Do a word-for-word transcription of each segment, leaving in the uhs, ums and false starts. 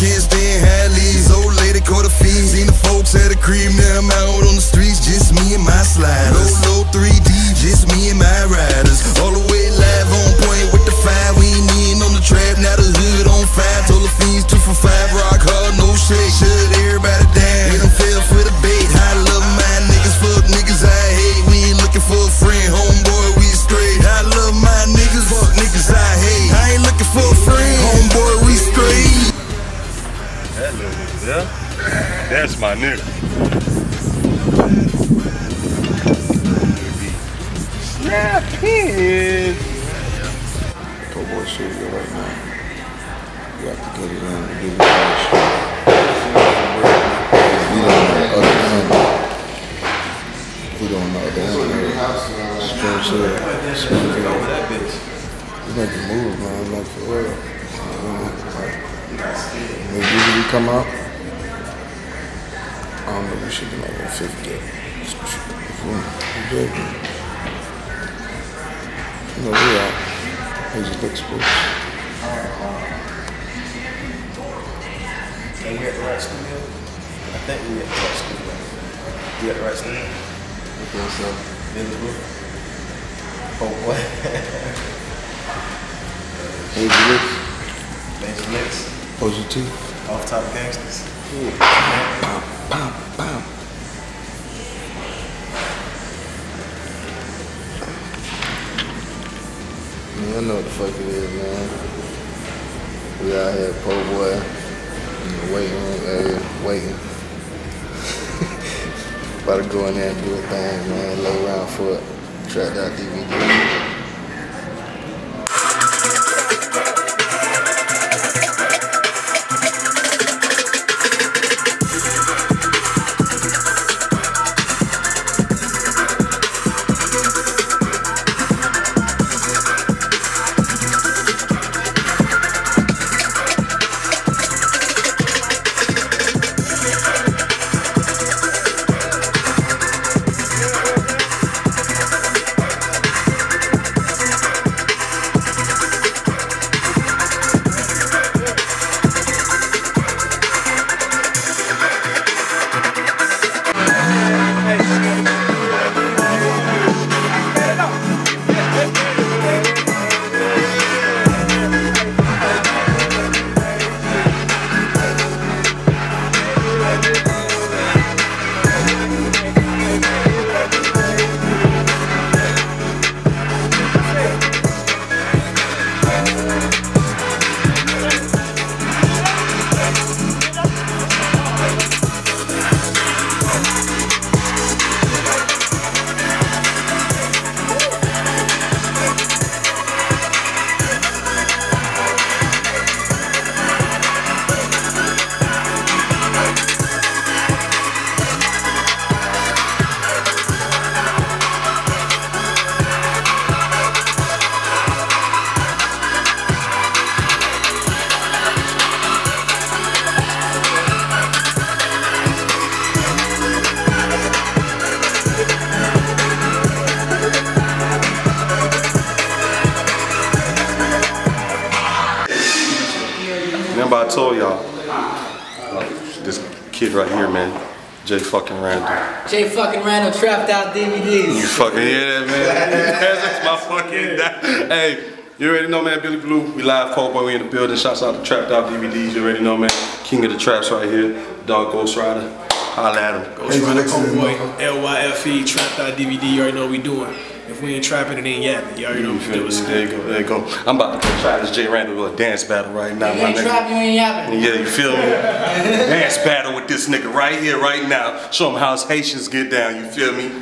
can't stand Hadleys. Old lady caught a fiend. Seen the folks at the crib, now I'm out on the streets. Just me and my sliders. Low, low three D, just me and my riders. All the way live on point with the five. We ain't in on the trap, now the hood on fire. Told the fiends two for five, rock hard, no shake. Shut everybody down, they done fell for the bait. I love my niggas, fuck niggas I hate. We ain't looking for a friend, homeboy, we straight. I love my niggas, fuck niggas I hate. I ain't looking for a friend, homeboy, we straight. That little nigga, yeah? That's my nigga. Snap in. Poe Boy shit right now. You have to get it in and give it a shot. We don't know the other end. We don't know the other end. Stretch it. Smooth it. We make a move, man. Like for real. When usually come out, I don't know, we should be like a fifth game. We good. No, we out. He just looks cool. And we at the right studio? I think we at the right studio. We at the right studio? I think so. In the book? Oh boy. Major Licks. Major Licks. O G T. Off Top Gangsters. Bam, bam, bam. Man, I know what the fuck it is, man. We out here, Poe Boy, in the waiting room area, waiting. About to go in there and do a thing, man. Lay around for it. Trappedoutdvds. Remember I told y'all, this kid right here, man, J fucking Randall. J fucking Randall, Trappedoutdvds. You fucking hear that, man? That's my fucking, hey, you already know, man, Billy Blue, we live, Poe Boy, we in the building. Shouts out to Trappedoutdvds, you already know, man. King of the traps right here, dog Ghost Wridah. Holla at him. Ghost Wridah, Poe Boy, L Y F E, Trappedoutdvd, you already know what we doing. If we ain't trapping, it ain't yapping. You already know what we doing. There you go, there you go. I'm about to try this J Randall with a dance battle right now, you my ain't nigga. Trap, you ain't yapping. Yeah, you feel me? Dance battle with this nigga right here, right now. Show him how Haitians get down, you feel me?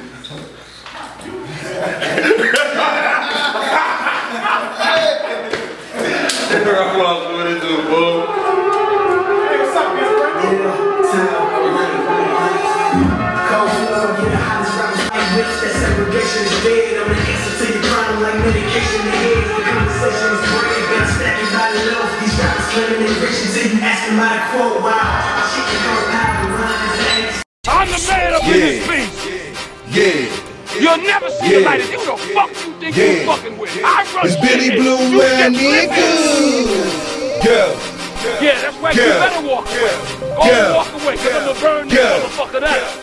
What it do, boy? Segregation is dead. I'm the answer to your crime like medication. The head, the conversation is brave. Better stack it by the low. These rappers claiming they rich until you ask them my quote. Wow, I shit can come out and run his ass. I'm the man up in this beat. Yeah. You'll never see Yeah. the light. Who the fuck you think Yeah. you fucking with? I run It's Billy shit. Blue You and just nigga. Girl, Yeah, that's right. You better walk away. Go Yeah. walk away, cause I'ma burn you Yeah. motherfucker that.